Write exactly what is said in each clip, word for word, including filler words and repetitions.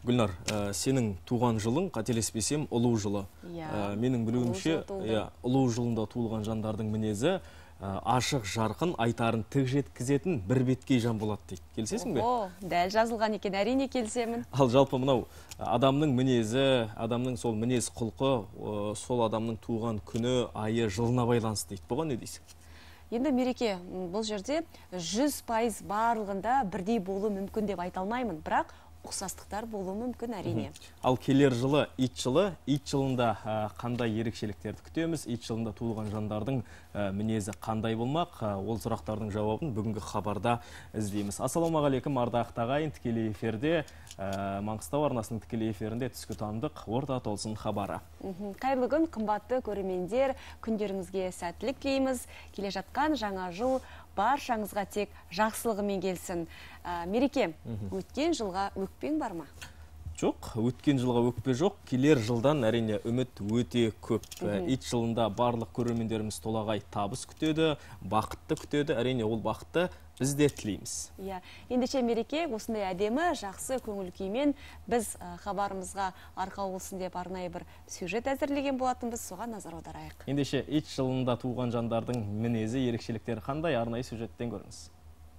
Гүлнар, сенің туған жылың, қателеспесем, ұлу жылы. Менің білуімше, ұлу жылында туылған жандардың мінезі ашық, жарқын, айтарын тік жеткізетін бір беткей жан болады дейді. Келісесің бе? О, дәл жазылған екен, әрине келісемін. Ал жалпы мынау адамның мінезі, адамның сол мінез құлқы, сол адамның туған күні, айы, жылына байланысты дейді. Бұған не дейсің? Енді Мереке, бұл жерде жүз пайыз барлығында бірдей болу мүмкін деп айта алмаймын, бірақ ұқсастықтар болуы мүмкін әрине. Ал келер жылы ит жылы, ит жылында қандай ерекшеліктерді күтеміз, ит жылында туылған жандардың мінезі қандай болмақ, ол сұрақтардың жауабын бүгінгі хабарда іздейміз. Ассалаумағалейкум, ардақты ағайын, тікелей эфирде, Маңғыстау арнасының тікелей эфирінде түскі таңдық орта толсын хабары. Қайырлы күн, қымбатты көрермендер, күндеріңізге сәттілік тілейміз. Келе жатқан жаңа жыл баршаңызға тек жақсылығымен келсін. Мереке, өткен жылға өкпең бар ма? Жоқ, өткен жылға өкпе жоқ. Келер жылдан әрине үміт өте көп. Ит жылында барлық көрермендеріміз толағай табыс күтеді, бақытты күтеді. Әрине ол бақытты біз де тілейміз. Ендеше Мереке, осындай әдемі, жақсы көңіл күймен біз хабарымызға арқау болсын деп арнайы бір сюжет әзірлеген болатынбыз, соған назар аударайық. Ендеше ит жылында туған жандардың мінезі, ерекшеліктері қандай, арнайы сюжеттен көріңіз.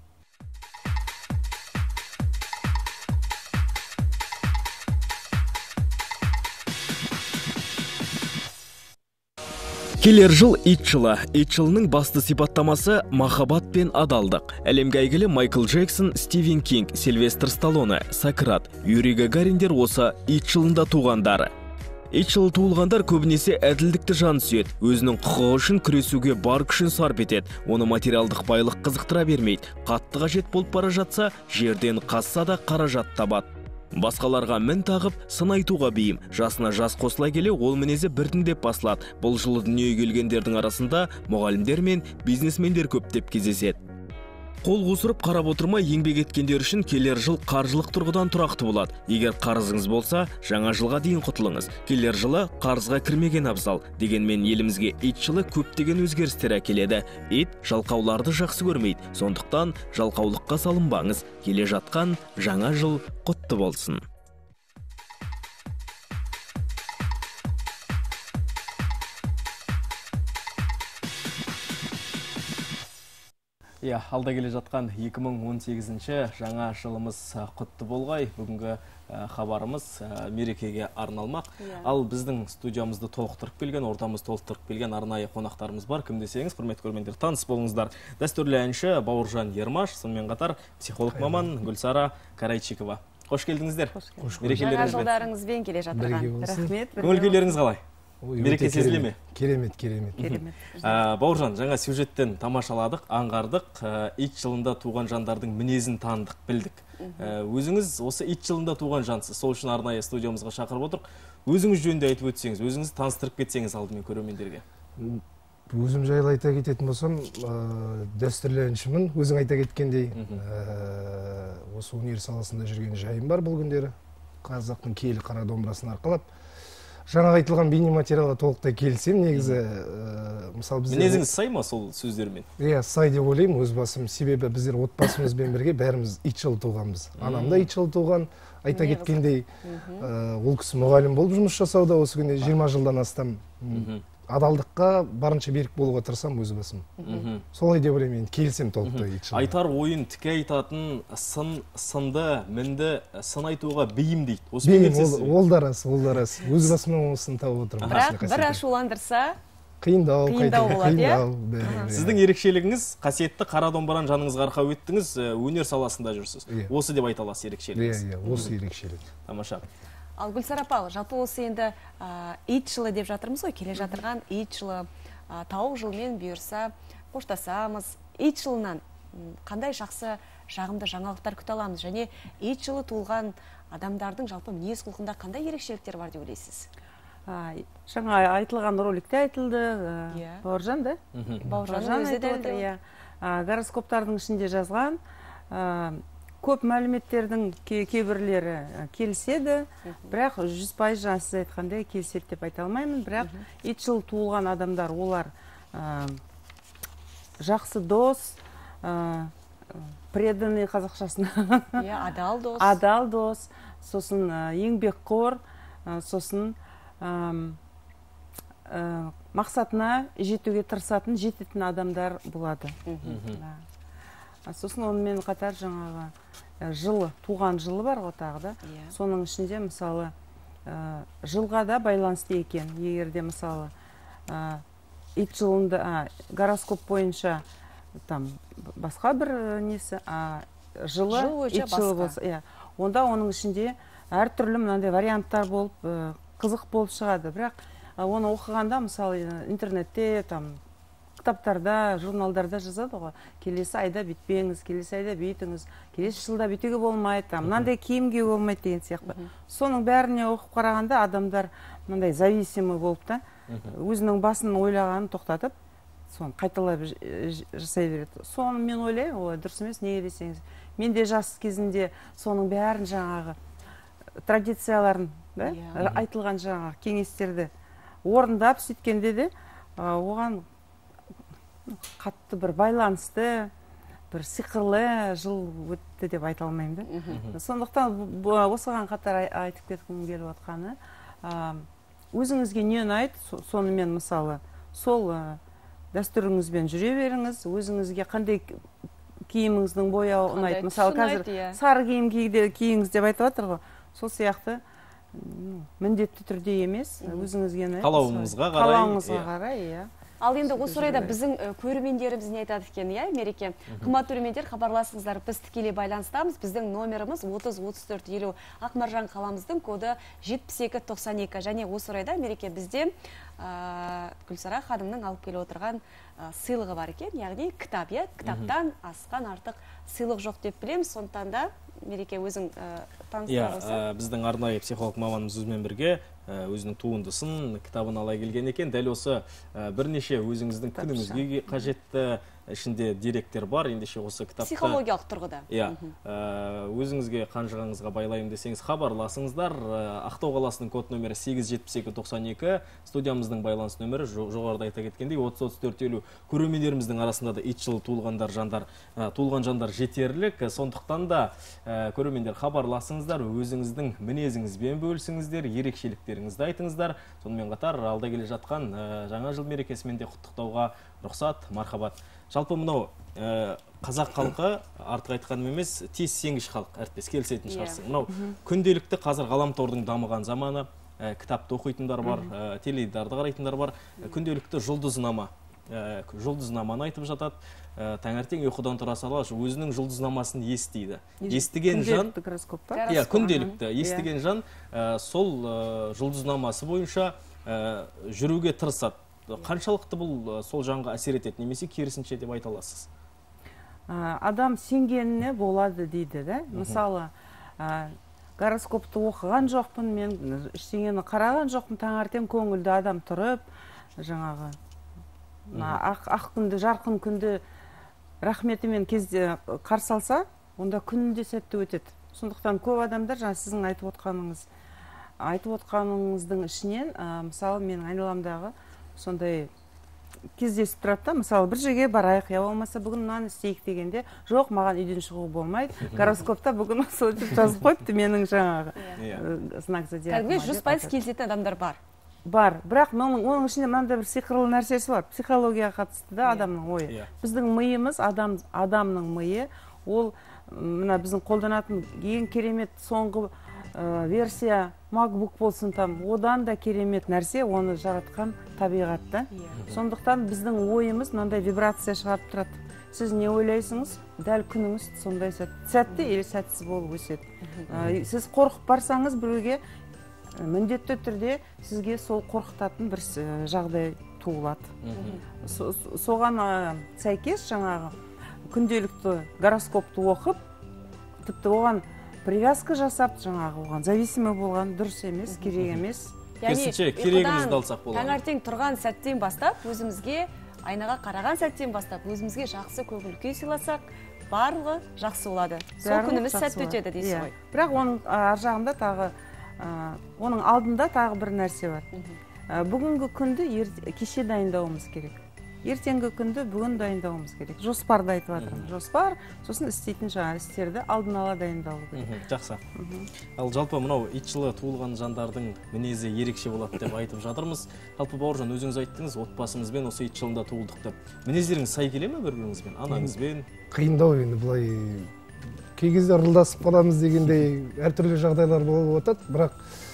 Келер жыл ит жылы. Ит жылының басты сипаттамасы махаббат пен адалдық. Әлемге әйгілі Майкл Джексон, Стивен Кинг, Сильвестр Сталлоне, Сократ, Юрий Гагариндер осы ит жылында туғандары. Ит жылы туылғандар көбінесе әділдікті жан сүйеді, өзінің құқығы үшін күресуге бар күшін сарп етеді, оны материалдық байлық қызықтыра бермейді. Қатты қажет болып бара жатса, жерден қазса да қаражат табады. Басқаларға мін тағып, сын айтуға бейім. Жасына жас қосыла келе, ол мінезі біртіндеп басылады. Бұл жылы дүниеге келгендердің арасында мұғалімдер мен бизнесмендер көптеп кездеседі. Қол қусырып қарап отырмай еңбек еткендер үшін келер жыл қаржылық тұрғыдан тұрақты болады. Егер қарызыңыз болса, жаңа жылға дейін құтылыңыз. Келер жылы қарызға кірмеген абзал. Дегенмен елімізге ит жылы көптеген өзгерістер әкеледі. Ит жалқауларды жақсы көрмейді. Сондықтан жалқаулыққа салынбаңыз. Келе жатқан жаңа жыл құтты болсын. Алда келе жатқан екі мың он сегізінші жаңа жылымыз құтты болғай. Бүгінгі хабарымыз Мерекеге арналмақ. Ал біздің студиямызды толықтырып келген, ортамыз толықтырып келген арнайы қонақтарымыз бар. Кім десеңіз, құрметті көрермендер, таныс болыңыздар. Дәстүрлі әнші Бауыржан Ермаш, сонымен қатар психолог маман Гүлсара Карайчикова. Қош келдіңіздер. Жаңа жылдарыңызбен келе жатырған. Рахмет. Көңіл күйлеріңіз қалай? Мереке сезіле ме? Керемет, керемет. Бауыржан, жаңа сюжеттен тамашаладық, аңғардық, ит жылында туған жандардың мінезін таныдық, білдік. Өзіңіз осы ит жылында туған жансыз, сол үшін арнайы студиямызға шақырып отырық. Өзіңіз жөнінде айтып өтсеңіз, өзіңіз таныстырып кетсеңіз алдымен көрермендерге. Өзім жайлы айта кететін болсам, дәстүрлі әншімін, өзің айта кеткендей. Осы өнер саласында жүрген жайым бар бұл күндері. Қазақтың киелі қара домбырасын арқалап. Жаңа айтылған бейне материалға толықтай келісем, негізі, мысалы біздер... Мінезіңіз сай ма сол сөздермен? Иә, сай деп ойлаймын өз басым. Себебі біздер отбасымызбен бірге бәріміз ит жылы туғанбыз. Анам да ит жылы туған, айта кеткендей, ол кісі мұғалім болып жұмыс жасауда осы күнде жиырма жылдан астам. Адалдыққа барынша берік болуға тырысам өз басым. Солай деп ойлаймын, келісем толықтай ит жылы. Айтар ойын тіке айтатын, сынды, мінді, сын айтуға бейім дейді. Бейім, ол да рас, ол да рас. Өз басымнан осын тауып отырмын. Бірақ бір ашуландырса, қиындау, болады, Сіздің ерекшелігіңіз, қасиетті қара домбыран жаныңызға арқау еттіңіз, өнер саласында жүрсіз. Осы деп айта аласыз ерекшелігіңіз. Иә, осы ерекшелік. Тамаша. Ал Гүлсара апа, жалпы осы енді ит жылы деп жатырмыз ғой, келе жатырған ит жылы, тауық жылмен бұйырса қоштасамыз. Ит жылынан қандай жақсы жағымды жаңалықтар күте аламыз, және ит жылы туылған адамдардың жалпы мінез құлқында қандай ерекшеліктер бар деп ойлайсыз? Жаңа айтылған роликте айтылды, Бауыржан да? Бауыржан өзі дәлді. Гороскоптардың ішінде жазған, көп мәліметтердің кейбірлері келіседі, бірақ жүз пайыз жаңа сіз айтқандай келіседі деп айта алмаймын, бірақ ит жылы туылған адамдар, олар жақсы дос, преданный қазақшасына. Адал дос. Адал дос. сосын еңбекқор, сосын мақсатына жетуге тырысатын, жететін адамдар болады. Сосын онымен қатар жаңағы жылы, туған жылы бар ғой тағы да. Соның ішінде мысалы жылға да байланысты екен. Егерде мысалы ит жылында гороскоп бойынша басқа бір несі, жылы ит жылы болса, онда оның ішінде әртүрлі мынандай варианттар болып, қызық болып шығады. Бірақ оны оқығанда мысалы интернетте, кітаптарда, журналдарда жазады ғой, келесі айда бүйтпеңіз, келесі айда бүйтіңіз, келесі жылда бүйтуге болмайды, мынандай киімге болмайды деген сияқты. Соның бәріне оқып қарағанда адамдар мынандай зависимый болып та, өзінің басын ойлағанын тоқтатып, соны қайталап жасай береді. Соны мен ойлаймын, олай дұрыс емес, неге десеңіз. Мен де жас кезінде соның бәрін жаңағы традицияларын, айтылған жаңағы кеңестерді орындап сөйткенде де оған қатты бір байланысты, бір сиқырлы жыл өтті деп айта алмаймын да. Сондықтан осыған қатар айтып кеткім келіп отқаны, өзіңізге не ұнайды, сонымен мысалы сол дәстүріңізбен жүре беріңіз, өзіңізге қандай киіміңіздің бояуы ұнайды. Мысалы қазір сары киім киіңіз деп айтып жатыр ғой. Сол сияқты міндетті түрде емес, өзіңізге ұнайды. Қалауыңызға қарай. Қалауыңызға қарай, иә. Ал енді осы орайда біздің көрермендеріміз не айтады екен, иә, Мереке? Қымбатты көрермендер, хабарласыңыздар, біз тікелей байланыстамыз. Біздің номеріміз отыз отыз төрт елу, Ақмаржан қаламыздың коды жетпіс екі тоқсан екі. Және осы орайда Мереке бізде Гүлсара ханымның алып келіп отырған сыйлығы бар екен, яғни кітап, иә, кітаптан асқан артық сыйлық жоқ деп білеміз. Сондықтан да Мереке өзің таныстыра болса. Біздің арнайы психолог маманымыз өзімен бірге өзінің туындысын, кітабын ала келген екен. Дәл осы бірнеше өзіңіздің күніңізге қажетті ішінде деректер бар, ендеше осы кітапта психологиялық тұрғыда. Иә, өзіңізге қанжығаңызға байлайым десеңіз, хабарласыңыздар. Ақтау қаласының код нөмірі сегіз жетпіс екі тоқсан екі, студиямыздың байланыс нөмірі жоғарыда айта кеткендей отыз отыз төрт елу. Көрермендеріміздің арасында да ит жылы туылғандар жандар, туылған жандар жетерлік. Сондықтан да көрермендер хабарласыңыздар, өзіңіздің мінезіңізбен бөлісіңіздер, ерекшеліктеріңізді айтыңыздар. Сонымен қатар алда келе жатқан жаңа жыл мерекесімен де құттықтауға рұқсат, мархабат. Жалпы мұнау қазақ халқы артық айтқаным емес, тез сенгіш халық, әріптес, келісетін шығарсың. Мұнау күнделікті қазір ғаламтордың дамыған заманы, кітапты оқитындар бар, теледидарды қарайтындар бар, күнделікті жұлдызнама, жұлдызнаманы айтып жатады. Таңертең ұйқыдан тұра сала өзінің жұлдызнамасын естиді. Естіген жан, күнделікті естіген жан сол жұлдызнамасы бойынша жүруге тырысады. Қаншалықты бұл сол жанға әсер етеді, немесе керісінше деп айта аласыз? Адам сенгеніне болады дейді, да? Мысалы, гороскопты оқыған жоқпын, мен ештеңені қараған жоқпын, таңертең көңілді адам тұрып, жаңағы ақ күнді, жарқын күнді рахметімен кезде қарсы алса, онда күнінде сәтті өтеді. Сондықтан көп адамдар, жаңа сіздің айтып отқаныңыз, айтып отқаныңыздың ішінен, мысалы, менің айналамдағы сондай кездесіп тұрады, мысалы бір жерге барайық, я болмаса бүгін мынаны істейік дегенде, жоқ, маған үйден шығу болмайды. Гороскопта бүгін сол деп жазып қойыпты менің жаңағы знак зодиака. Кәдімгі жүз пайыз келісетін адамдар бар. Бар, бірақ оның ішінде мынандай бір сиқырлы нәрсесі бар. Психологияға қатысты да адамның ойы. Біздің миымыз, адамның миы, ол мына біздің қолданатын ең керемет соңғы версия MacBook болсын там, одан да керемет нәрсе, оны жаратқан табиғатта. Сондықтан біздің ойымыз мынандай вибрация шығарып тұрады. Сіз не ойлайсыңыз, дәл күніңіз сондай сәтті или сәтсіз болып өседі. Сіз қорқып барсаңыз біреуге, міндетті түрде сізге сол қорқытатын бір жағдай туылады. Соған сәйкес жаңағы күнделікті гороскопты оқып, тіпті оған привязка жасап, жаңағы оған зависимый болған дұрыс емес, керек емес. Керісінше, керегімізді алсақ болады. Таңертең тұрған сәттен бастап, өзімізге, айнаға қараған сәттен бастап, өзімізге жақсы көңіл күй сыйласақ, барлығы жақсы болады. Сол күніміз сәтті өтеді дейсіз ғой. Бірақ оның ар жағында тағы, оның алдында тағы бір нәрсе бар. Бүгінгі күнді кеше дайындауымыз керек. ертеңгі күнді бүгін дайындауымыз керек. Жоспарды айтып жатырмын. Жоспар, сосын істейтін жаңа істерді алдын ала дайындалу керек. Жақсы. Ал жалпы мынау ит жылы туылған жандардың мінезі ерекше болады деп айтып жатырмыз. Жалпы Бауыржан, өзіңіз айттыңыз, отбасымызбен осы ит жылында туылдық деп. Мінездеріңіз сай келе ме бір-біріңізбен, анаңызбен? Қиындау енді, былай кей кезде ырылдасып қаламыз дегендей әртүрлі жағдайлар болып жатады, бірақ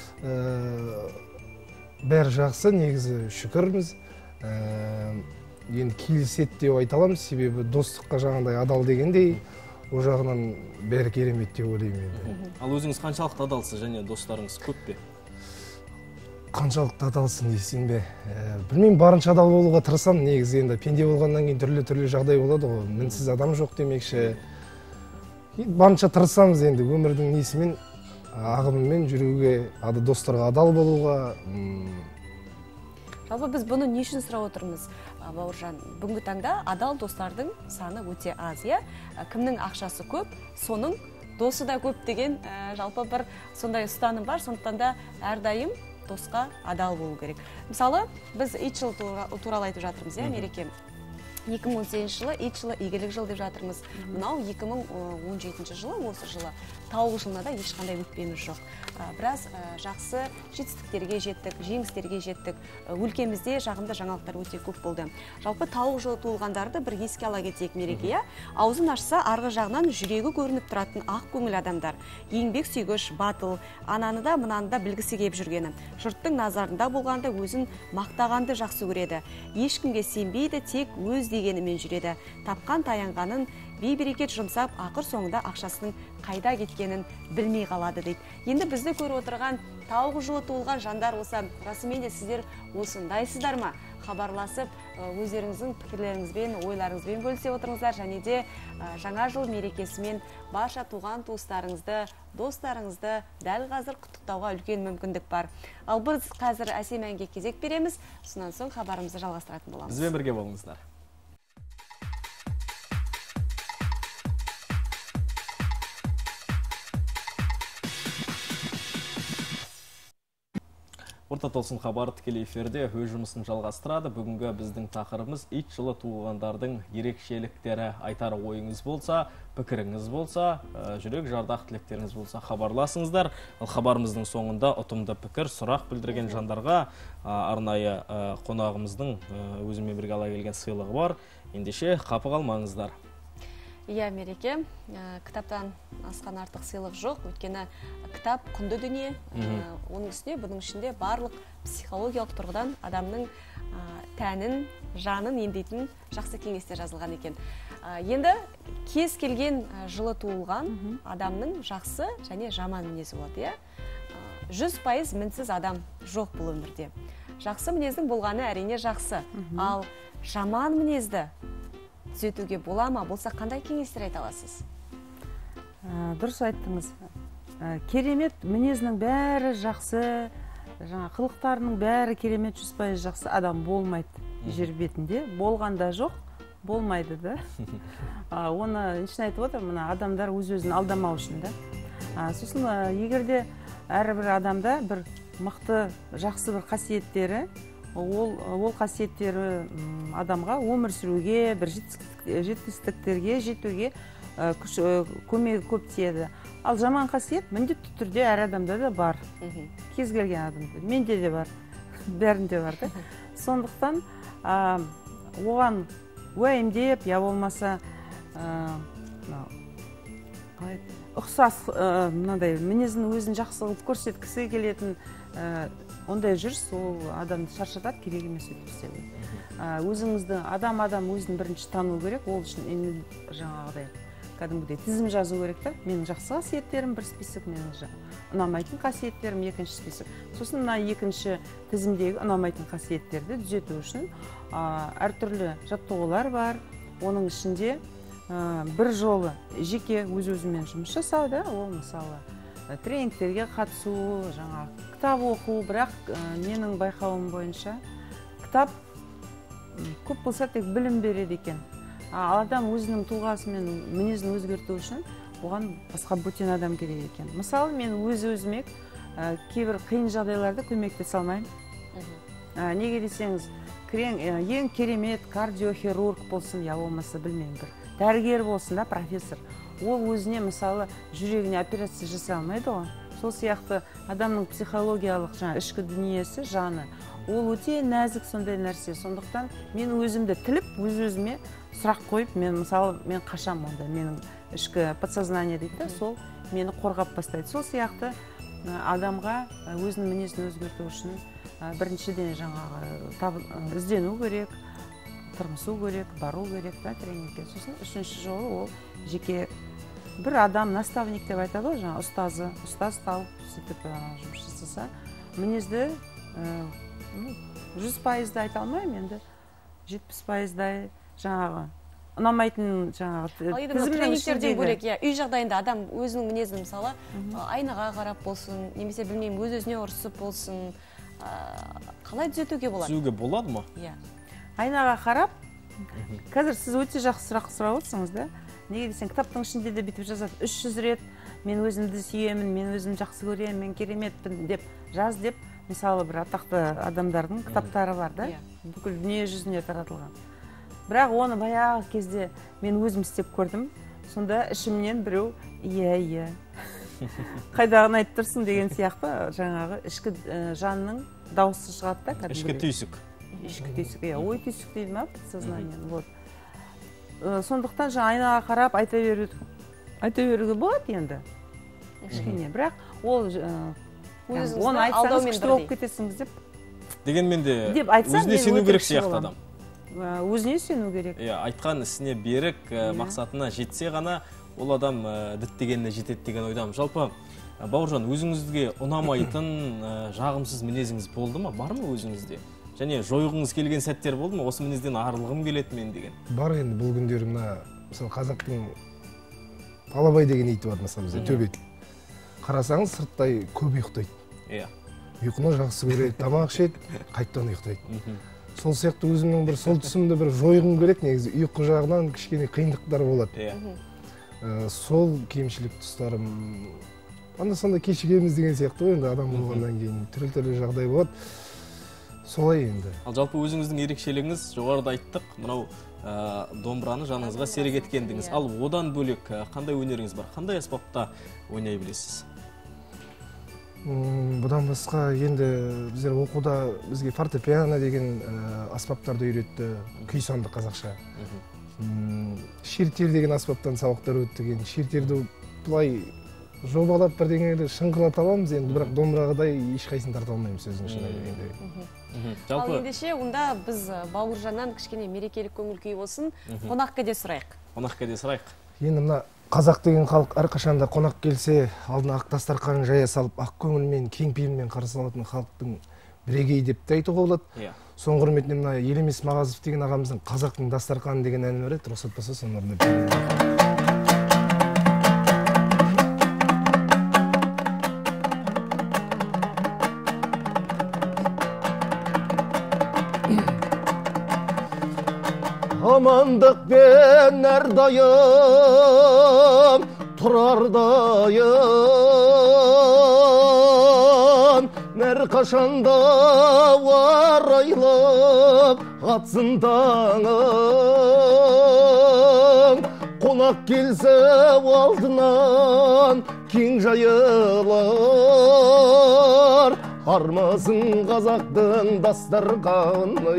бәрі жақсы, негізі шүкірміз. Енді келіседі деп айта аламыз, себебі достыққа жаңағыдай адал дегендей, о жағынан бәрі керемет деп ойлаймын. Ал өзіңіз қаншалықты адалсыз және достарыңыз көп пе? Қаншалықты адалсың дейсің бе? Білмеймін, барынша адал болуға тырысамын. Негізі енді пенде болғаннан кейін түрлі-түрлі жағдай болады ғой. Мінсіз адам жоқ демекші. Барынша тырысамыз енді өмірдің несімен, ағымымен жүруге, достарға адал болуға. Жалпы біз бұны не үшін сұрап отырмыз, Бауыржан? Бүгінгі таңда адал достардың саны өте аз, иә? Кімнің ақшасы көп, соның досы да көп деген жалпы бір сондай ұстаным бар. Сондықтан да әрдайым досқа адал болу керек. Мысалы, біз ит жылы туралы айтып жатырмыз, иә, Мереке? екі мың он сегізінші жылы ит жылы игілік жыл деп жатырмыз. Мынау екі мың он жетінші жылы, осы жылы тауық жылына да ешқандай өтпеміз жоқ. Біраз жақсы жетістіктерге жеттік, жеңістерге жеттік. Өлкемізде жағымды жаңалықтар өте көп болды. Жалпы тауық жылы туылғандарды бір еске ала кетейік, Мереке. Аузын ашса, арғы жағынан жүрегі көрініп тұратын ақ көңіл адамдар. Еңбек сүйгіш, батыл, ананы да мынаны да білгісі келіп жүргені. Жұрттың назарында болғанда өзін мақтағанды жақсы көреді. Ешкімге сенбейді, тек өз дегенімен жүреді. Тапқан таянғанын бей-берекет жұмсап, ақыр соңында ақшасының қайда кеткенін білмей қалады дейді. Енді бізді көріп отырған тауық жылы туылған жандар осы, расымен де сіздер осындайсыздар ма? Хабарласып, өздеріңіздің пікірлеріңізбен, ойларыңызбен бөлісе отырыңыздар, және де жаңа жыл мерекесімен барша туған туыстарыңызды, достарыңызды дәл қазір құттықтауға үлкен мүмкіндік бар. Ал біз қазір әсем әнге кезек береміз, сонан соң хабарымызды жалғастыратын боламыз. Бізбен бірге болыңыздар. Орта толсын хабар тікелей эфирде өз жұмысын жалғастырады. Бүгінгі біздің тақырыбымыз ит жылы туылғандардың ерекшеліктері. Айтар ойыңыз болса, пікіріңіз болса, жүрек жардақ тілектеріңіз болса, хабарласыңыздар. Ал хабарымыздың соңында ұтымды пікір, сұрақ білдірген жандарға арнайы қонағымыздың өзімен бірге ала келген сыйлығы бар. Ендеше қапы қалмаңыздар. Иә, Мереке, кітаптан асқан артық сыйлық жоқ, өйткені кітап құнды дүние, оның үстіне бұның ішінде барлық психологиялық тұрғыдан адамның тәнін, жанын емдейтін жақсы кеңестер жазылған екен. Енді кез келген жылы туылған адамның жақсы және жаман мінезі болады, иә? жүз пайыз мінсіз адам жоқ бұл өмірде. Жақсы мінездің болғаны әрине жақсы, ал жаман мінезді түзетуге бола ма, болса қандай кеңестер айта аласыз? Дұрыс айттыңыз. Керемет мінезінің бәрі жақсы, жаңа қылықтарының бәрі керемет, жүз пайыз жақсы адам болмайды жер бетінде. Болғанда жоқ, болмайды да. Оны ішін айтып отыр, мына адамдар өз-өзін алдамау үшін да. Сосын егерде әрбір адамда бір мықты, жақсы бір қасиеттері, ол қасиеттері адамға өмір сүруге, бір жетістіктерге жетуге көмегі көп тиеді. Ал жаман қасиет міндетті түрде әр адамда да бар. Кез келген адамда. Менде де бар, бәрінде бар. Сондықтан оған уайымдеп, я болмаса ұқсас мінезін өзін жақсы қылып көрсеткісі келетін ондай жүріс, ол адамды шаршатады, керек емес өтіп істеуі. Өзіңізді, адам-адам өзін бірінші тану керек, ол үшін жаңағыдай кәдімгідей тізім жазу керек та. Менің жақсы қасиеттерім бір список, менің ұнамайтын қасиеттерім екінші список. Сосын мына екінші тізімдегі ұнамайтын қасиеттерді түзету үшін әртүрлі жаттығулар бар. Оның ішінде бір жолы жеке өз-өзімен жұмыс жасау да, ол мысалы тренингтерге қатысу, жаңа кітап оқу, бірақ менің байқауым бойынша кітап көп болса тек білім береді екен. Ал адам өзінің тұлғасы мен мінезін өзгерту үшін оған басқа бөтен адам керек екен. Мысалы, мен өз-өзіме кейбір қиын жағдайларда көмектесе алмаймын. Неге десеңіз, ең керемет кардиохирург болсын, я болмаса білмеймін, бір дәрігер болсын да, профессор. Ол өзіне мысалы жүрегіне операция жасай алмайды ғой. Сол сияқты адамның психологиялық жаңа ішкі дүниесі, жаны, ол өте нәзік сондай нәрсе. Сондықтан мен өзімді тіліп, өз-өзіме сұрақ қойып, мен мысалы мен қашам онда, менің ішкі подсознание дейді, сол мені қорғап бастайды. Сол сияқты адамға өзінің мінезін өзгерту үшін біріншіден жаңағы іздену керек, тұрмысу керек, бару керек, да, тренингке. Сосын үшінші жолы ол жеке бір адам, наставник деп айтады ғой, жаңа ұстазы, ұстаз тауып сөйтіп жұмыс жасаса, мінезді жүз пайызды айта алмаймын, енді жетпіс пайыздай жаңағы ұнамайтын жаңағы тренингтерден бөлек, үй жағдайында адам өзінің мінезін мысалы айнаға қарап болсын, немесе білмеймін, өз-өзіне ұрысып болсын, қалай түзетуге болады? Түзеуге болады ма? Айнаға қарап, қазір сіз өте жақсы сұрақ сұрап отырсыңыз да. Неге десең, кітаптың ішінде де бүйтіп жазады, үш жүз рет мен өзімді сүйемін, мен өзімді жақсы көремін, мен кереметпін деп жаз деп, мысалы бір атақты адамдардың кітаптары бар да, бүкіл дүние жүзіне таратылған. Бірақ оны баяғы кезде мен өзім істеп көрдім, сонда ішімнен біреу иә, иә, қайдағын айтып тұрсың деген сияқты жаңағы ішкі жанның дауысы шығады да. Ішкі түйсік. Ішкі түйсік, ой түйсік дейді ма, сознание, вот. Сондықтан жаңа айнаға қарап айта беруге болады енді, кішкене, бірақ ол оны айтсаңыз күшті болып кетесіңіз деп. Дегенмен де өзіне сену керек сияқты адам. Өзіне сену керек. Айтқан ісіне берік, мақсатына жетсе ғана ол адам діттегеніне жетеді деген ойдамын. Жалпы, Бауыржан, өзіңізге ұнамайтын жағымсыз мінезіңіз болды ма? Бар ма өзіңізде? Және жойғыңыз келген сәттер болды ма? Осы мінезден арылғым келеді мен деген. Бар енді бұл күндері мына, мысалы қазақтың Алабай деген иті бар, мысалы бізде төбет. Қарасаңыз сырттай көп ұйықтайды. Иә. Ұйқыны жақсы көреді, тамақ ішеді, қайттан ұйықтайды. Сол сияқты өзімнің бір сол тұсымды бір жойғым керек, негізі ұйқы жағынан кішкене қиындықтар болады. Иә. Сол кемшілік тұстарым анда-санда кешігеміз деген сияқты ғой, енді адам болғаннан кейін түрлі-түрлі жағдай болады. Солай енді. Ал жалпы өзіңіздің ерекшелігіңіз, жоғарыда айттық, мынау домбыраны жаныңызға серік еткендіңіз. Ал одан бөлек қандай өнеріңіз бар? Қандай аспапта ойнай білесіз? Бұдан басқа енді біздер оқуда бізге фортепиано деген аспаптарды үйретті, күй санды қазақша. Шертер деген аспаптан сабақтар өтті. Шертерді бұлай жобалап бірдеңелерді шыңғырлата аламыз, енді бірақ домбырағыдай ешқайсысын тарта алмаймыз сөздің шынына келгенде. Ал ендеше, онда біз Бауыржаннан кішкене мерекелік көңіл күй болсын, қонақ кәде сұрайық. Қонақ кәде сұрайық. Енді мына қазақ деген халық әрқашанда қонақ келсе, алдына ақ дастарханын жая салып, ақ көңілмен, кең пейілмен қарсы алатын халықтың бірегейі деп те айтуға болады. Соның құрметіне мына Елемес Мағазов деген ағамыздың қазақтың дастарханы деген әні бар еді, рұқсат болса соны орындап. Амандық пен әрдайым тұрардайым, әр қашанда арайлап атсын таңым. Қонақ келсе алдынан кең жайылар, армасын қазақтың дастарханы.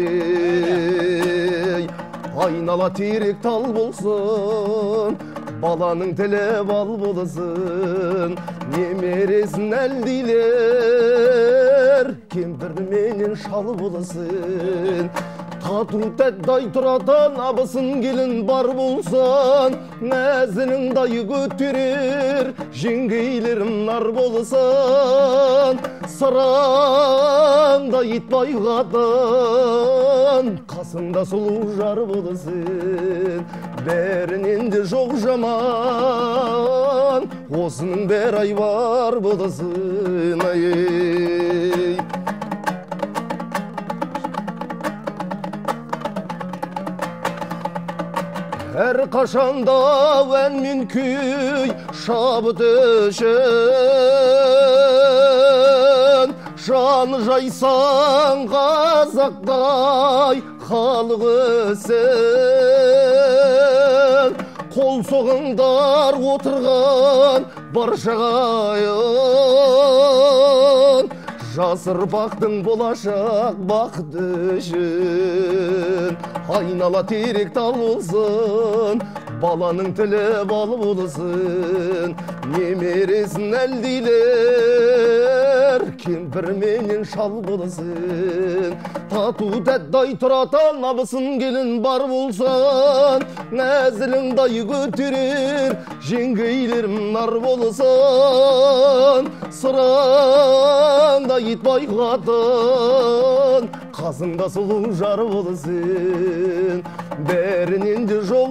Айнала терек тал болсын, баланың тілі бал болсын, немересін әлдейлер, кемпір менен шал болсын. Тату тәттай тұратын абысын келін бар болсын, мәзінің дайы көтерер, жеңгейлерім нар болсын. Сыраңда итбай қатын, қасында сұлу жар болсын. Бәрінен де жоқ жаман, осының бәрі айбар болсын. Әр қашанда ән мен күй шабыт үшін, жан жайсаң қазақтай халық өсің, қол соғыңдар отырған барша ағайын, жас ұрпақтың болашақ бақыт үшін айнала терек тал болсын, баланың тілі бал болсын, немересін әлдейлер кемпір менен шал болсын, тату тәттай тұратын абысын келін бар болсын, нәзіліңдай көтерер жеңгейлерім нар болсын, сыраңда итбай қатын қасыңда сұлу жар болсын, бәрінен де жоқ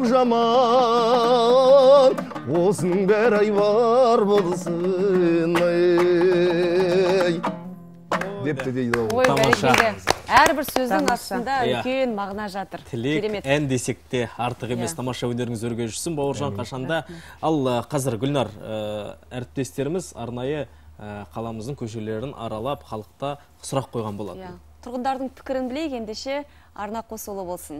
жаман осының бәрі айбар болсын ай депті дейді ол. Ой, бәрекелді. Әрбір сөздің астында Иә. үлкен мағына жатыр. Тілек, Керемет. ән десек те артық емес. Иә. Тамаша өнеріңіз өрге жүрсін, Бауыржан қашанда. Ал ә, қазір Гүлнар, ә, әріптестеріміз арнайы ә, қаламыздың көшелерін аралап, халықта сұрақ қойған болады. Иә. Тұрғындардың пікірін білейік, ендеше арна қосулы болсын.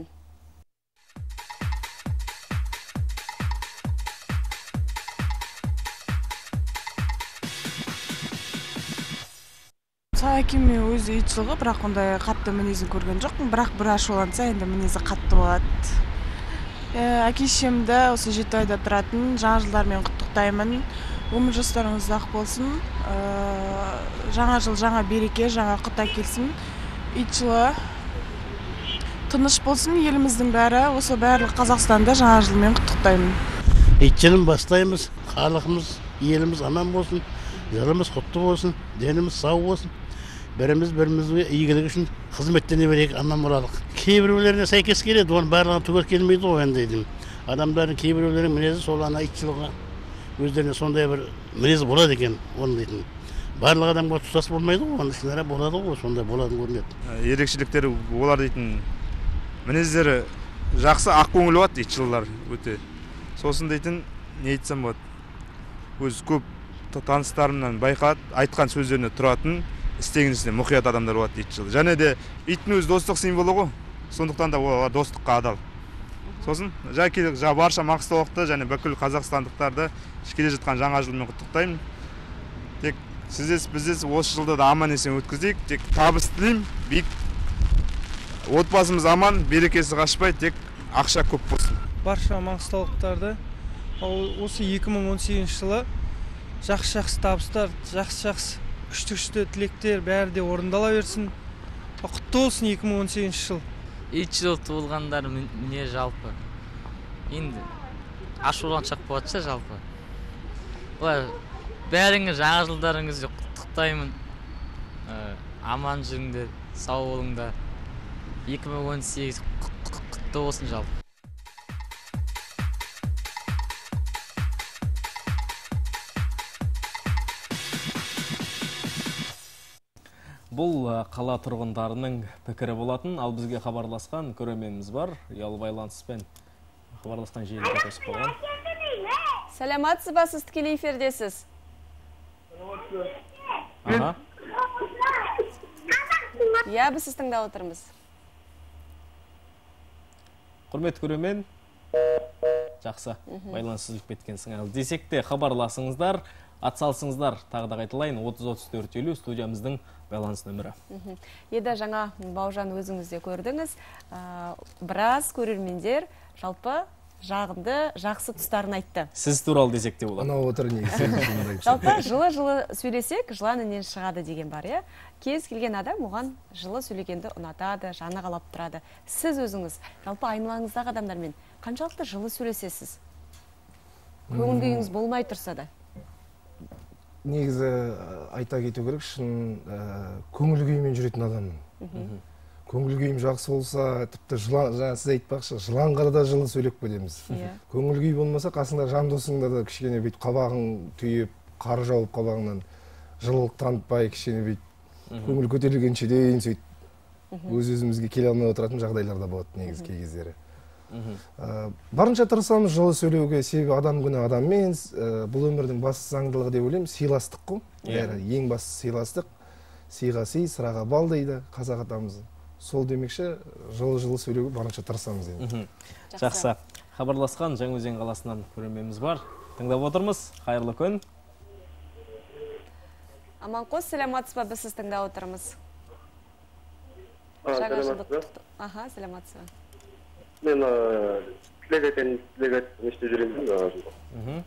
Әкеме өзі итшылығы, бірақ ондай қатты мінезін көрген жоқпын, бірақ бір ашуланса енді мінезі қатты болады. Әке-шешемді осы жеті айда тұратын жаңа жылдармен құттықтаймын. Өмір жастарыңыз ұзақ болсын. Жаңа жыл жаңа береке, жаңа құт әкелсін. Итшылы тыныш болсын, еліміздің бәрі, осы барлық Қазақстанда жаңа жылмен құттықтаймын. Итшілін бастаймыз, халқымыз, еліміз аман болсын, жылымыз құтты болсын, деніміз сау болсын. Біріміз бірімізге игілік үшін қызметтене берейік, аман болалық. Кейбіреулеріне сәйкес келеді, оның барлығы түгел келмейді ғой енді деймін. Адамдардың кейбіреулерінің мінезі сол ана итшілігі өздеріне сондай бір мінез болады екен, оны дейтін. Барлық адамға тұстас болмайды ғой, оның ішінде болады ғой, сондай болады көрінеді. Ерекшеліктері олар дейтін мінездері жақсы, ақкөңіл болады итшілер өте. Сосын дейтін не айтсам болады. Өз көп таныстарымнан байқады, айтқан сөздеріне тұратын, істегенісіне мұқият адамдар болады итшіл. Және де иттің өз достық символы ғой. Сондықтан да олар достыққа адал. Сосын жай барша маңғыстаулықты және бүкіл қазақстандықтарды келе жатқан жаңа жылмен құттықтаймын. Тек сіздес біздес осы жылды да аман есен өткізейік. Тек табыс тілеймін. Биік отбасымыз аман, берекесі қашпай, тек ақша көп болсын. Барша маңғыстаулықтарды осы екі мың он сегізінші жылы жақсы-жақсы табыстар, жақсы-жақсы күшті-күшті тілектер бәрі де орындала берсін. Құтты болсын екі мың он сегізінші жыл. Итшіл туылғандар не жалпы? Енді ашуланшақ болатша жалпы. Бәріңіз жаңа жылдарыңызды құттықтаймын. Аман жүріңдер, сау болыңдар. екі мың он сегіз құтты болсын жалпы. Бұл қала тұрғындарының пікірі болатын, ал бізге хабарласқан көрерменіміз бар. Ұялы байланыспен хабарласқан желіге қосып қойған. Сәлематсыз ба, сіз тікелей эфирдесіз? Аха. Иә, біз сіз тыңдап отырмыз. Құрметті көрермен, жақсы, байланыс үзіліп кеткенсің. Ал десек те хабарласыңыздар, атсалсыңыздар, тағы да қайталайын, отыз отыз төрт елу студиямыздың байланыс нөмірі. Еді жаңа Бауыржан өзіңіз де көрдіңіз. Біраз көрермендер жалпы жағымды, жақсы тұстарын айтты. Сіз туралы десек те болады. Анау отыр негізі. Жалпы жылы-жылы сөйлесек, жылан інен шығады деген бар, е? Кез келген адам оған жылы сөйлегенді ұнатады, жаны қалап тұрады. Сіз өзіңіз, жалпы айналаңыздағы адамдармен қаншалықты жылы сөйлесесіз? Көңіл күйіңіз болмай тұрса да. Негізі айта кету керек, шын көңіл күймен жүретін адаммын. Көңіл күйім жақсы болса, тіпті жаңа сіз айтпақшы, жыланға да жылы сөйлеп келеміз. Көңіл күй болмаса, қасында жан досыңда да кішкене бейт қабағың түйіп, қар жауып қабағынан жылылық танытпай, кішкене бейт көңіл көтерілгенше дейін сөйт өз-өзімізге келе алмай отыратын жағдайлар да болады негізі кей кездері. Барынша тырысамыз жылы сөйлеуге, себебі адам күні адаммен, бұл өмірдің басты заңдылығы деп ойлаймын, сыйластық қой. Ең басты сыйластық. сыйға сый, сыраға бал дейді қазақ атамыз. Сол демекші жылы-жылы сөйлеуге барынша тырысамыз енді. Жақсы. Хабарласқан Жаңаөзен қаласынан көрерменіміз бар. Тыңдап отырмыз. Қайырлы күн. Аманқос, сәлематсыз ба? Біз сіз тыңдап отырмыз. Аха, сәлематсыз ба? Мен тілегетен тілегет неште жүремін жаңа жылда.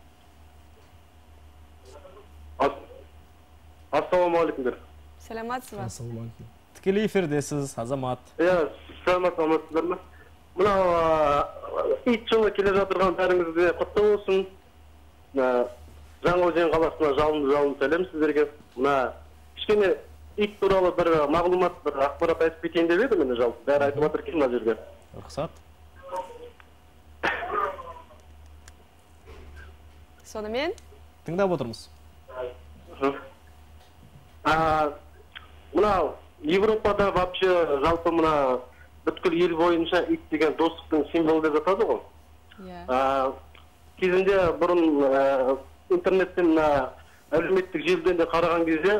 Ассалаумағалейкумдер. Сәлематсыз ба? Ассалаумағалейкум. Тікелей эфирдесіз, Азамат. Иә, сәлемат аматсыздар ма? Мына ит жылы келе жатырған бәріңізге құтты болсын. Жаңаөзен қаласына жалынды-жалынды сәлем сіздерге. Мына кішкене ит туралы бір мағлұмат, бір ақпарат айтып кетейін деп еді мені жалпы. Бәрі айтып жатыр екен мына жерге. Рұқсат. Сонымен? Тыңдап отырмыз. Мына Европада вообще жалпы мына бүткіл ел бойынша ит деген достықтың символы деп жатады ғой. Кезінде бұрын интернеттен әлеуметтік желіден де қараған кезде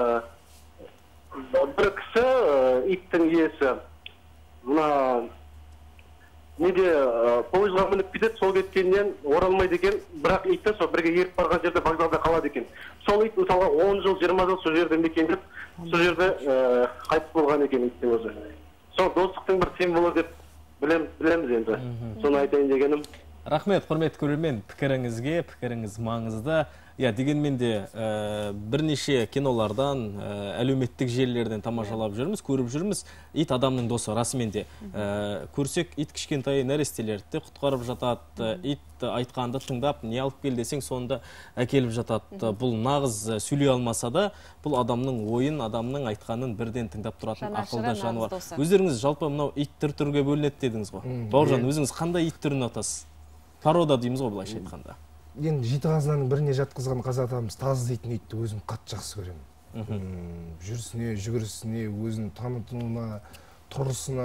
бір кісі иттің иесі мына неде пойызға мініп кетеді, сол кеткеннен оралмайды екен, бірақ итті сол бірге еріп барған жерде вокзалда қалады екен. Сол ит мысалға он жыл, жиырма жыл сол жерде мекендеп, сол жерде қайтыс болған екен иттің өзі. Сол достықтың бір символы деп білеміз енді. Соны айтайын дегенім. Рахмет, құрметті көрермен, пікіріңізге, пікіріңіз маңызды. Я дегенмен де бірнеше кинолардан, әлеуметтік желілерден тамашалап жүрміз, көріп жүрміз. Ит адамның досы, расымен де. Көрсек, ит кішкентай нәрестелерді құтқарып жатады. Ит айтқанды тыңдап, не алып кел десең, сонда әкеліп жатады. Бұл нағыз сөйлей алмаса да, бұл адамның ойын, адамның айтқанын бірден тыңдап тұратын ақылды жануар. Өздеріңіз жалпы мынау ит түр-түрге бөлінеді дедіңіз ғой. Бауыржан, өзіңіз қандай ит түрін атасыз? Порода дейміз ғой былайша айтқанда. Енді жеті қазынаның біріне жатқызған қазақ атамыз тазы дейтін итті өзім қатты жақсы көремін. Жүрісіне, жүгірісіне, өзін танытуына, тұрысына,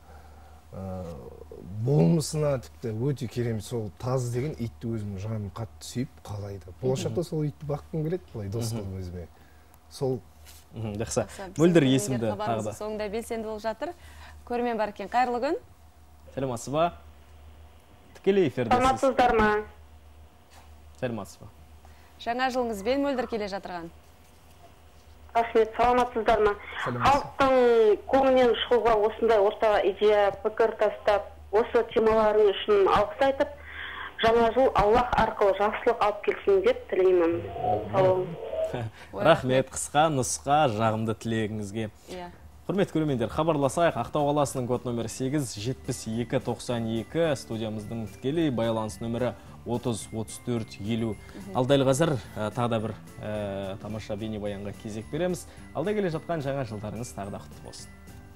болмысына тіпті өте керемет. Сол тазы деген итті өзім жаным қатты сүйіп қалайды. Болашақта сол итті баққым келеді, былай достығым өзіме. Сол жақсы. Мөлдір есімді тағы да. Соңында белсенді болып жатыр. Көрермен бар екен. Қайырлы күн. Сәлематсыз ба? Тікелей эфирдесіз. Саламатсыздар ма? Сәлематсыз ба? Жаңа жылыңызбен мөлдір келе жатырған. Рахмет, саламатсыздар ма? Халықтың көңілінен шығуға осындай ортаға идея, пікір тастап, осы темалары үшін алғыс айтып, жаңа жыл Аллах арқылы жақсылық алып келсін деп тілеймін. Рахмет, қысқа, нұсқа, жағымды тілегіңізге. Құрметті көрермендер, хабарласайық. Ақтау қаласының код номері сегіз жетпіс екі тоқсан екі, студиямыздың тікелей байланыс нөмірі отыз отыз төрт елу. Ал дәл қазір тағы да бір тамаша бейнебаянға кезек береміз. Алда келе жатқан жаңа жылдарыңыз тағы да құтты болсын.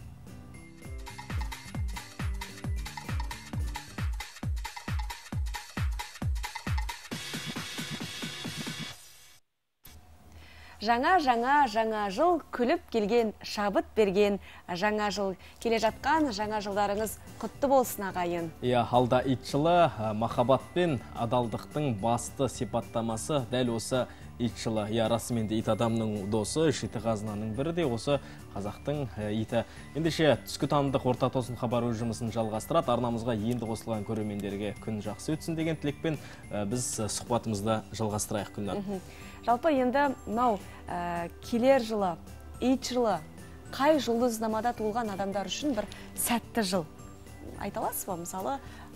Жаңа, жаңа, жаңа жыл күліп келген, шабыт берген, жаңа жыл келе жатқан, жаңа жылдарыңыз құтты болсын ағайын. Иә, алда ит жылы, махаббат пен адалдықтың басты сипаттамасы дәл осы ит жылы. Иә, расымен де ит адамның досы, жеті қазынаның бірі де осы қазақтың иті. Ендеше түскі танымдық орта тосын хабар өз жұмысын жалғастырады. Арнамызға енді қосылған көрермендерге күн жақсы өтсін деген тілекпен біз сұхбатымызды жалғастырайық Күлнар. Жалпы енді мынау келер жылы, ит жылы, қай жұлдызнамада туылған адамдар үшін бір сәтті жыл? Айта аласыз ба, мысалы?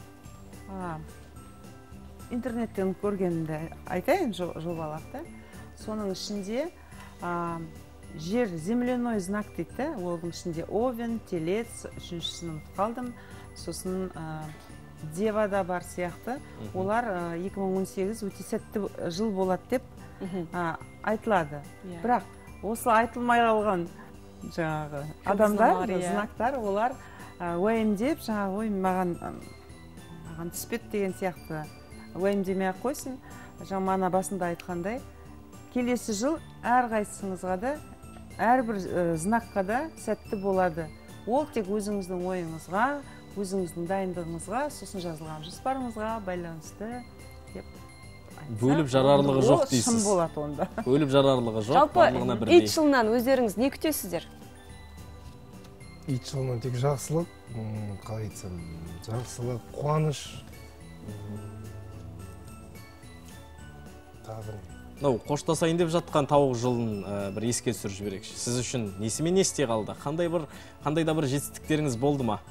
Интернеттен көргенімді айтайын жобалақты. Соның ішінде жер земляной знак дейді, олардың ішінде овен, телец, үшіншісін ұмытып қалдым. Сосын девада бар сияқты. Олар екі мың он сегіз өте сәтті жыл болады деп айтылады. Бірақ осы айтылмай қалған жаңағы адамдар, знактар, олар уайымдеп, жаңағы ой маған түспет деген сияқты уайымдемей ақ қойсын. Жаңа мана басында айтқандай, келесі жыл әрқайсыңызға да, әрбір знакқа да сәтті болады. Ол тек өзіңіздің ойыңызға, өзіңіздің дайындығыңызға, сосын жазылған жоспарыңызға байланысты деп бөліп жарарлығы жоқ дейсіз. Шын болады онда. Бөліп жарарлығы жоқ, барлығына Жалпы бірдей. ит жылынан өздеріңіз не күтесіздер? Ит жылынан тек жақсылық, қалай айтсам, жақсылық, қуаныш. Тағы Мынау қоштасайын деп жатқан тауық жылын бір еске түсіріп жіберейікші. Сіз үшін несімен есте қалды? Қандай бір қандай да бір жетістіктеріңіз болды ма?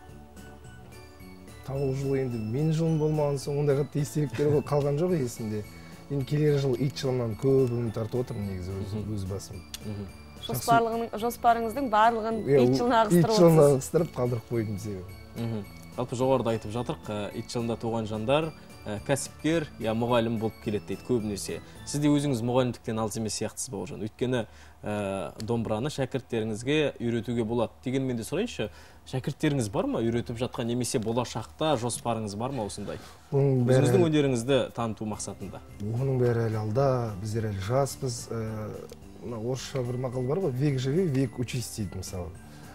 Тауық жылы енді мен жылым болмаған соң ондай қатты естеліктер қалған жоқ есімде. Енді келер жыл ит жылынан көп үміт артып отырмын негізі өз басым. Жоспарыңыздың барлығын ит жылына ағыстырып отырсыз. Ит жылына ағыстырып қалдырып қойдым себебі. Жалпы жоғарыда айтып жатырық, ит жылында туған жандар кәсіпкер, я мұғалім болып келеді дейді көбінесе. Сіз де өзіңіз мұғалімдіктен алыс емес сияқтысыз Бауыржан. Өйткені домбыраны шәкірттеріңізге үйретуге болады. Дегенмен де сұрайыншы, шәкірттеріңіз бар ма? Үйретіп жатқан немесе болашақта жоспарыңыз бар ма осындай? Өзіңіздің өнеріңізді таныту мақсатында. Оның бәрі әлі алда, біздер әлі жаспыз. Орысша бір мақал бар ғой, век живи, век учись дейді мысалы.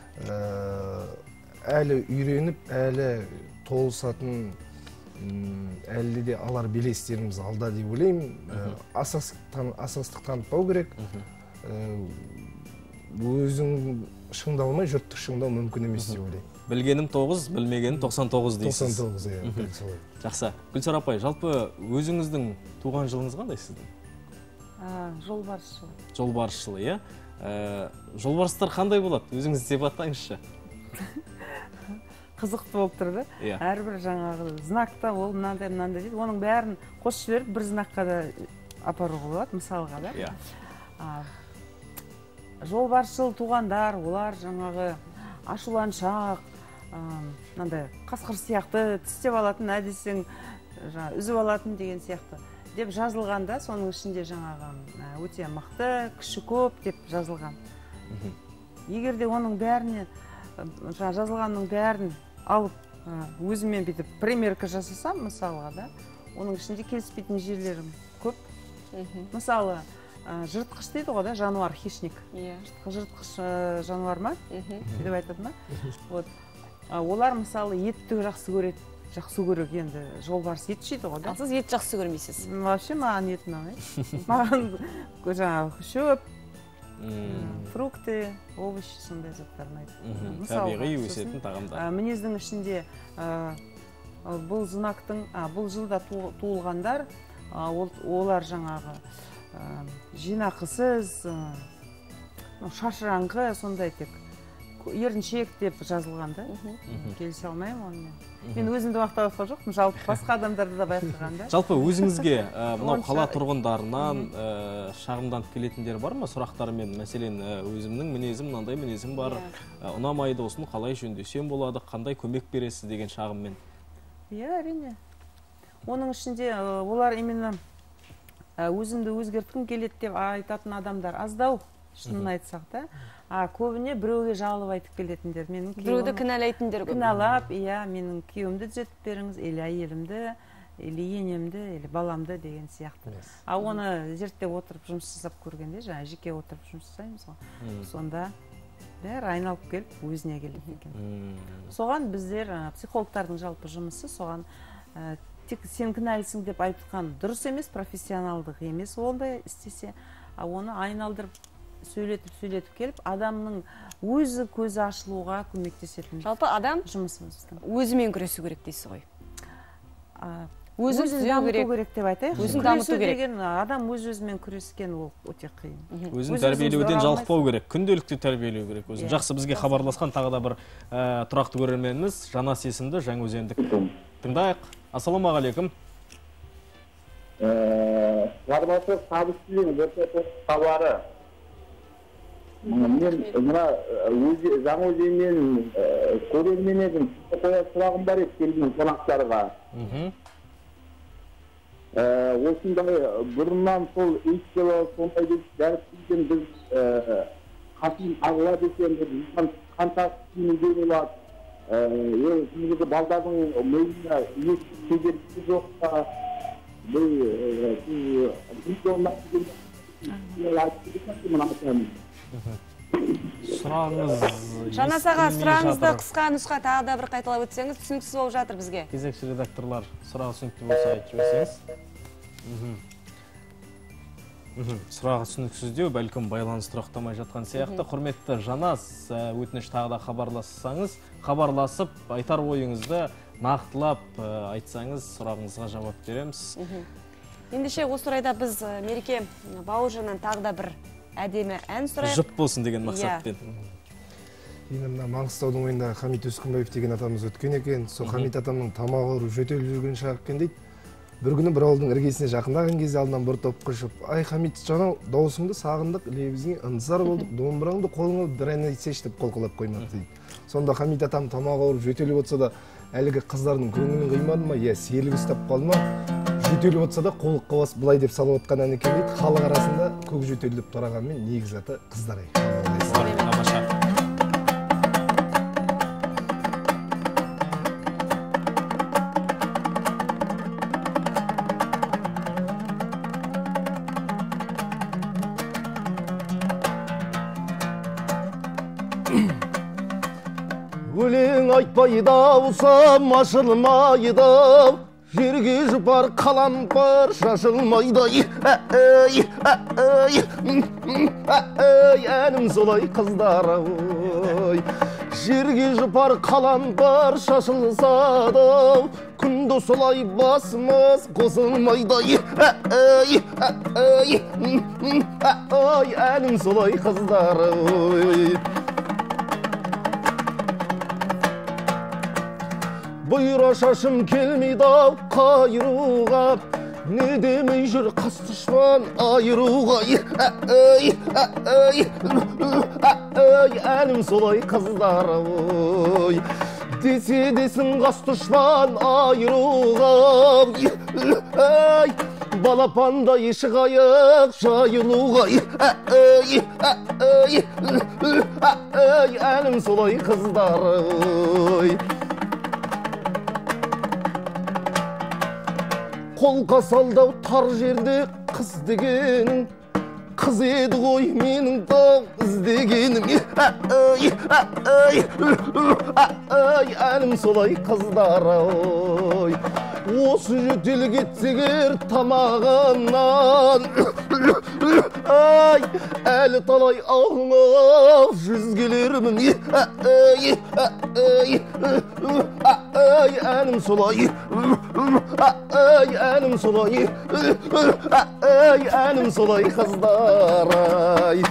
Әлі үйреніп, әлі толысатын, әлі де алар белестеріміз алда деп ойлаймын. Асастық танытпау керек. Өзің шыңдалмай, жұрттық шыңдау мүмкін емес деп ойлаймын. Білгенім тоғыз, білмегенім тоқсан тоғыз дейсіз. тоқсан тоғыз, иә. Жақсы. Гүлсара апай, жалпы өзіңіздің туған жылыңыз қандай сіздің? Жолбарыс жылы. Жолбарыс жылы, иә? Жолбарыстар қандай болады? Өзіңіз сипаттаңызшы. Қызықты болып тұрды. Әрбір жаңағы знакта ол мынандай мынандай дейді. Оның бәрін қосып жіберіп бір знакқа да апаруға болады, мысалға да. Жолбарыс жылы туғандар, олар жаңағы ашуланшақ, мынандай қасқыр сияқты тістеп алатын, әдесең үзіп алатын деген сияқты деп жазылғанда, соның ішінде жаңағы өте мықты, күші көп деп жазылған. Егер де оның бәріне жазылғанның бәрін алып, өзімен бетіп примерка жасасам, мысалға да, оның ішінде келіспейтін жерлерім көп. Мысалы, жыртқыш дейді ғой да, жануар, хищник. Жыртқыш жануар ма? Деп айтады ма? Олар, мысалы, етті жақсы көреді. Жақсы көрек енді жолбарыс ет жейді ғой да. Сіз ет жақсы көрмейсіз? Вообще маған ет ұнамайды. Маған жаңағы шөп, фрукты, овощ, сондай заттар ұнайды. Табиғи өсетін тағамдар. Мінездің ішінде бұл знактың, бұл жылда туылғандар, олар жаңағы жинақысыз, шашыраңқы, сондай тек еріншек деп жазылғанда, келісе алмаймын онымен. Мен өзімді мақтап отқан жоқпын, жалпы басқа адамдарды да байқағанда. Жалпы өзіңізге мынау қала тұрғындарынан шағымданып келетіндер бар ма сұрақтарымен? Мәселен, өзімнің мінезім, мынандай мінезім бар, ұнамайды, осыны қалай жөндесем болады, қандай көмек бересіз деген шағыммен? Иә, әрине. Оның ішінде олар именно өзімді өзгерткім келеді деп айтатын адамдар аздау, шынын айтсақ та. Көбіне біреуге жалып айтып келетіндер. Біреуді кінәлайтындер көп. Кінәлап, иә, менің күйеуімді түзетіп беріңіз, или әйелімді, или енемді, или баламды деген сияқты. А оны зерттеп отырып жұмыс жасап көргенде, жаңа жеке отырып жұмыс жасаймыз ғой. Сонда бәрі айналып келіп, өзіне келеді екен. Соған біздер, психологтардың жалпы жұмысы, соған тек сен кінәлісің деп айтқан дұрыс емес, профессионалдық емес ондай істесе, а оны айналдырып сөйлетіп-сөйлетіп келіп, адамның өзі көзі ашылуға көмектесетін. Жалпы адам жұмысымыздың өзімен күресу керек дейсіз ғой. Өзін дамыту керек деп айтайық. Өзін дамыту керек. Адам өз-өзімен күрескен ол өте қиын. Өзін тәрбиелеуден жалықпау керек, күнделікті тәрбиелеу керек. Өзін жақсы бізге хабарласқан тағы да бір тұрақты көрерменіміз Жанас есімді Жаңаөзендік. Тыңдайық. Ассалаумағалейкум. Арбасы табыс тілеймін, өте тауары. Мен мына Жаңаөзеннен көрермен едім, қояр сұрағым бар еді келген қонақтарға. Осындай бұрыннан сол ит жылы сондай деп дәріптейден біз қасын ағыла десем, қанша күйінде болады. Негізі балдардың мойнына еш кедергісі жоқ та, бұл Жанас аға, сұрағыңызды қысқа нұсқа тағы да бір қайталап өтсеңіз, түсініксіз болып жатыр бізге. Кезекші редакторлар сұрағы түсінікті болса айтып жіберсеңіз. Сұрағы түсініксіздеу, бәлкім байланыс тұрақтамай жатқан сияқты. Құрметті Жанас, өтініш тағы да хабарлассаңыз, хабарласып айтар ойыңызды нақтылап айтсаңыз, сұрағыңызға жауап береміз. Ендеше осы орайда біз Мереке Бауыржаннан тағы да бір әдемі ән сұрайық. Жұп болсын деген мақсатпен. Енді мына Маңғыстаудың ойында Хамит Өскінбаев деген атамыз өткен екен. Сол Хамит атамның тамағы ауырып жөтеліп жүрген шақ екен дейді. Бір күні бір ауылдың іргесіне жақындаған кезде алдынан бір топ қышып, ай Хамит, жанау дауысыңды сағындық, лебізіңе ынтызар болдық, домбыраңды қолыңа бір ән айтсайшы деп қолқалап қоймады дейді. Сонда Хамит атам тамағы ауырып жөтеліп отырса да әлгі қыздардың көңілін қимады ма, иә серік ұстап қалды ма, жөтеліп отырса да қолыққа басып былай деп салып отқан ән екен дейді. Халық арасында көк жөтеліп тарағанмен негізі аты қыздар екен. Өлең айтпайды аусам ашылмайды, жерге жұпар қалампар шашылмайды. Әй, әй, әй, әнім солай қыздар ой. Жерге жұпар қалампар шашылсады, күнді солай басымыз қосылмайды. Әй, әй, әй, әнім солай қыздар ой. Бұйра шашым келмейді ау қайыруға, не демей жүр қас дұшпан айыруға. Әй, әй, әй, әнім солай қыздар ой. Десе десін қас дұшпан айыруға. Әй, балапандай шығайық жайылуға. Әй, әй, әй, әнім солай қыздар ой. Қолқа салдау тар жерде қыз дегенің, қыз еді ғой менің тау іздегенім. Әй, әй, әй, әнім солай қыздар ой. Осы жөтел кетсегер тамағынан, әй, әлі талай ауыңып жүз келермін. Әй, әй, әй, әнім солай. Әй, әнім солай. Әй, әнім солай қыздар ай.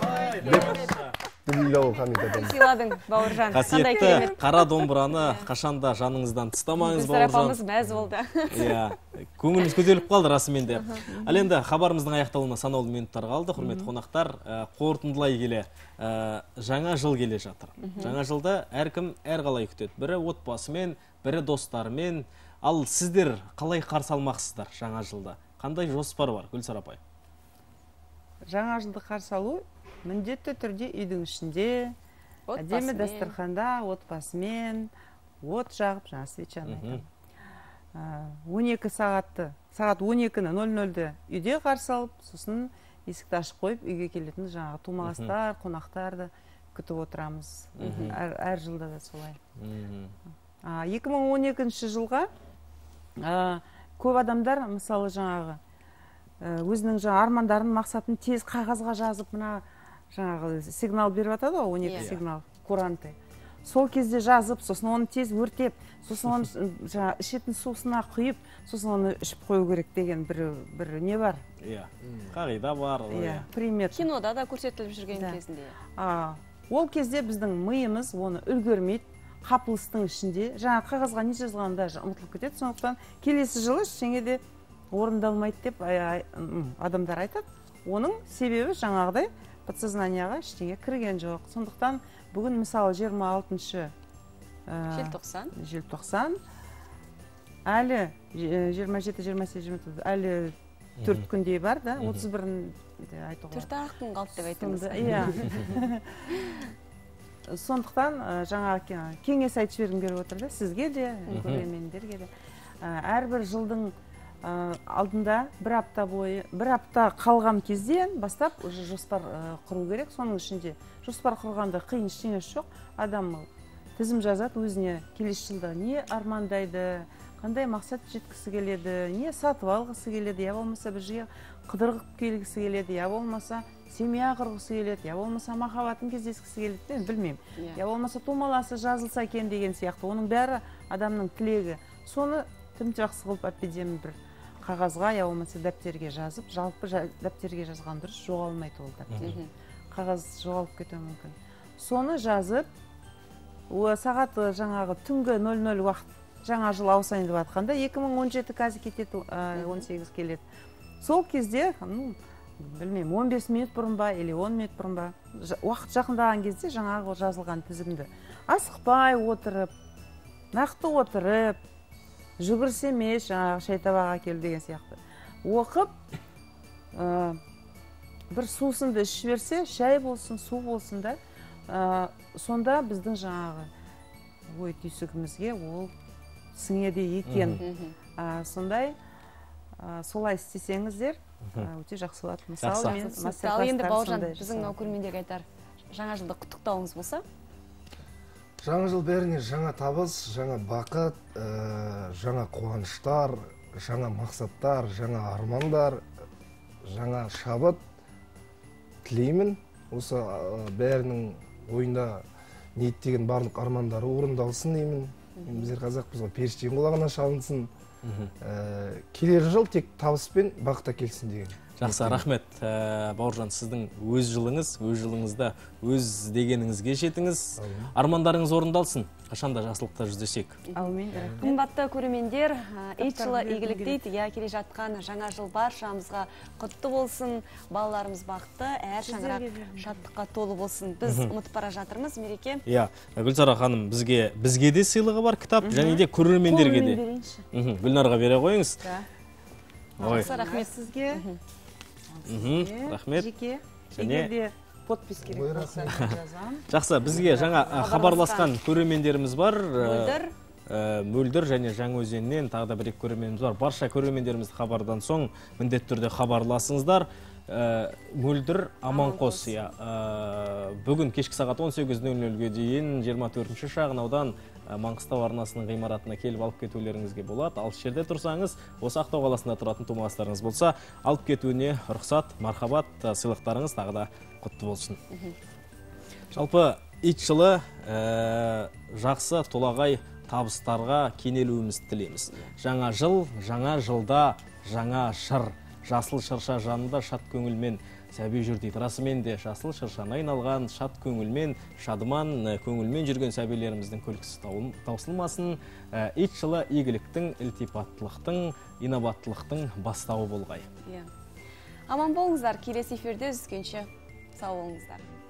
Сыйладың, Бауыржан. Қасиетті қара домбыраны қашанда жаныңыздан тыстамаңыз, Бауыржан. Біздер апамыз мәз болды. Көңіліміз көтеріліп қалды расымен де. Ал енді хабарымыздың аяқталуына санаулы минуттар қалды. Құрметті қонақтар, қорытындылай келе, жаңа жыл келе жатыр. Жаңа жылда әркім әрқалай күтеді. Бірі отбасымен, бірі достарымен. Ал сіздер қалай қарсы алмақсыздар жаңа жылда? Қандай жоспар бар, Гүлсара апай? Жаңа жылды қарсы алу міндетті түрде үйдің ішінде, әдемі дастарханда, отбасымен, от жағып, жаңа свечаны айтам. он екі сағатты, сағат он екі нөл нөлді үйде қарсы алып, сосын есікті ашып қойып, үйге келетін жаңағы тумағастар, қонақтарды күтіп отырамыз. Әр жылда да солай. екі мың он екінші жылға көп адамдар, мысалы жаңағы, өзінің жаңа армандарын, мақсатын тез қағазға жазып, мына жаңағы сигнал беріп атады ғой, он екі сигнал, куранты. Сол кезде жазып, сосын оны тез өртеп, сосын оны жаңа ішетін сусына құйып, сосын оны ішіп қою керек деген бір не бар. Иә, қағида бар. Примет. Кинода да көрсетіліп жүрген кезінде. Ол кезде біздің миымыз оны үлгермейді, қапылыстың ішінде, жаңа қағазға не жазылғаны даже ұмытылып кетеді, сондықтан келесі жылы ештеңе де орындалмайды деп адамдар айтады. Оның себебі жаңағыдай подсознанияға ештеңе кірген жоқ. Сондықтан бүгін мысалы жиырма алтыншы желтоқсан, әлі жиырма жеті жиырма сегіз жиырма тоғыз әлі төрт күндей бар да, отыз бірін айтуға. төрт ақ күн қалды деп айтыңыз. Сондықтан жаңа кеңес айтып жібергім келіп отыр да, сізге де, көрермендерге де. Әрбір жылдың алдында бір апта бойы, бір апта қалған кезден бастап уже жоспар құру керек. Соның ішінде жоспар құрғанда қиын ештеңесі жоқ. Адам тізім жазады, өзіне келесі жылда не армандайды, қандай мақсат жеткісі келеді, не сатып алғысы келеді, я болмаса бір жерге қыдырғып келгісі келеді, я болмаса семья құрғысы келеді, я болмаса махаббатын кездескісі келеді, мен білмеймін. Я болмаса тумаласы жазылса екен деген сияқты. Оның бәрі адамның тілегі. Соны тым жақсы қылып әппедемін бір қағазға, я болмаса дәптерге жазып, жалпы дәптерге жазған дұрыс, жоғалмайды ол дәптер. Қағаз жоғалып кетуі мүмкін. Соны жазып, сағат жаңағы түнгі нөл нөл уақыт, жаңа жыл ауысайын деп жатқанда, екі мың он жеті қазір кетеді, он сегіз келеді. Сол кезде, білмеймін, он бес минут бұрын ба, или он минут бұрын ба, уақыт жақындаған кезде жаңағы жазылған тізімді асықпай отырып, нақты отырып, жүгірсе емес, жаңағы шай табақ әкел деген сияқты. Оқып, бір сусынды ішіп берсе, шай болсын, су болсын да, сонда біздің жаңағы ой түйсігімізге ол сіңеді екен. Сондай, солай істесеңіздер, өте жақсы болады. Мысалы, мен мастер-класстар енді Бауыржан, біздің көрермендерге айтар жаңа жылды құттықтауыңыз болса? Жаңа жыл бәріне жаңа табыс, жаңа бақыт, жаңа қуаныштар, жаңа мақсаттар, жаңа армандар, жаңа шабыт тілеймін. Осы бәрінің ойында ниеттеген барлық армандары орындалсын деймін. Біздер қазақпыз ғой, періштенің құлағына шалынсын. Келер жыл тек табыс пен бақыт әкелсін деген. Жақсы, рахмет. Бауыржан, сіздің өз жылыңыз, өз жылыңызда өз дегеніңізге жетіңіз. Армандарыңыз орындалсын. Қашанда жақсылықта жүздесек. Әумин. Қымбатты көрермендер, ит жылы игілік дейді. Я келе жатқан жаңа жыл баршамызға құтты болсын. Балаларымыз бақытты, әр шаңырақ шаттыққа толы болсын. Біз ұмытып бара жатырмыз, Мереке. Иә, Гүлзара ханым, бізге бізге де сыйлығы бар кітап, және де көрермендерге де. Гүлнарға бере қойыңыз. Рахмет сізге. Рахмет. Жеке, егерде подпис керек болса жазам. Жақсы, бізге жаңа хабарласқан көрермендеріміз бар. Мөлдір. Мөлдір және Жаңаөзеннен тағы да бір-екі көрерменіміз бар. Барша көрермендерімізді хабардан соң міндетті түрде хабарласыңыздар. Мөлдір Аманқос, бүгін кешкі сағат он сегіз нөл нөлге дейін жиырма төртінші шағын аудан Маңғыстау арнасының ғимаратына келіп алып кетулеріңізге болады. Алыс жерде тұрсаңыз, осы Ақтау қаласында тұратын тумаластарыңыз болса, алып кетуіне рұқсат, мархабат, сыйлықтарыңыз тағы да құтты болсын. Жалпы ит жылы жақсы толағай табыстарға кенелуіміз тілейміз. Жаңа жыл, жаңа жылда, жаңа шыр, жасыл шырша жанында шат көңілмен сәби жүр дейді. Расымен де жасыл шыршаны айналған шат көңілмен, шадыман көңілмен жүрген сәбилеріміздің күлкісі таусылмасын. Ит жылы игіліктің, ілтипаттылықтың, инабаттылықтың бастауы болғай. Аман болыңыздар, келесі эфирде жүзгенше сау болыңыздар.